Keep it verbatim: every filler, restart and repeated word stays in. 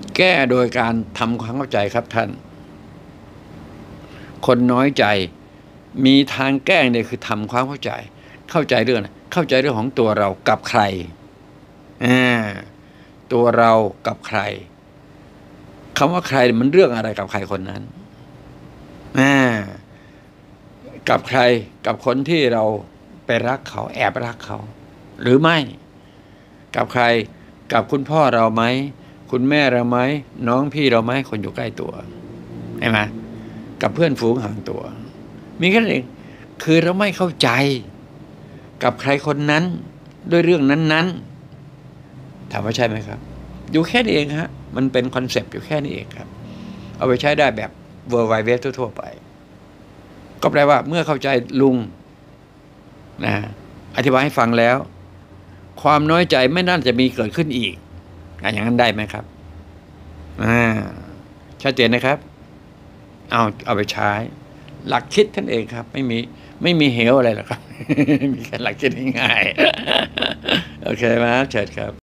แก้โดยการทำความเข้าใจครับท่าน คนน้อยใจมีทางแก้เนี่ยคือทำความเข้าใจ เข้าใจเรื่องเข้าใจเรื่องของตัวเรากับใครอ่าตัวเรากับใครคำว่าใครมันเรื่องอะไรกับใครคนนั้นอ่ากับใครกับคนที่เราไปรักเขาแอบรักเขาหรือไม่กับใครกับคุณพ่อเราไหมคุณแม่เราไหมน้องพี่เราไหมคนอยู่ใกล้ตัวใช่ไหมกับเพื่อนฝูงห่างตัวมีแค่นั้นเองคือเราไม่เข้าใจกับใครคนนั้นด้วยเรื่องนั้นๆถามว่าใช่ไหมครับอยู่แค่นี้เองฮะมันเป็นคอนเซปต์อยู่แค่นี้เองครับเอาไปใช้ได้แบบเวอร์ไวเวฟทั่วๆไปก็แปลว่าเมื่อเข้าใจลุงนะอธิบายให้ฟังแล้วความน้อยใจไม่น่าจะมีเกิดขึ้นอีกอย่างนั้นได้ไหมครับอ่าชัดเจนนะครับเอาเอาไปใช้หลักคิดท่านเองครับไม่มีไม่มีเหวอะไรหรอกครับมีแค่หลักคิดง่ายๆโอเคไหมเชิญครับ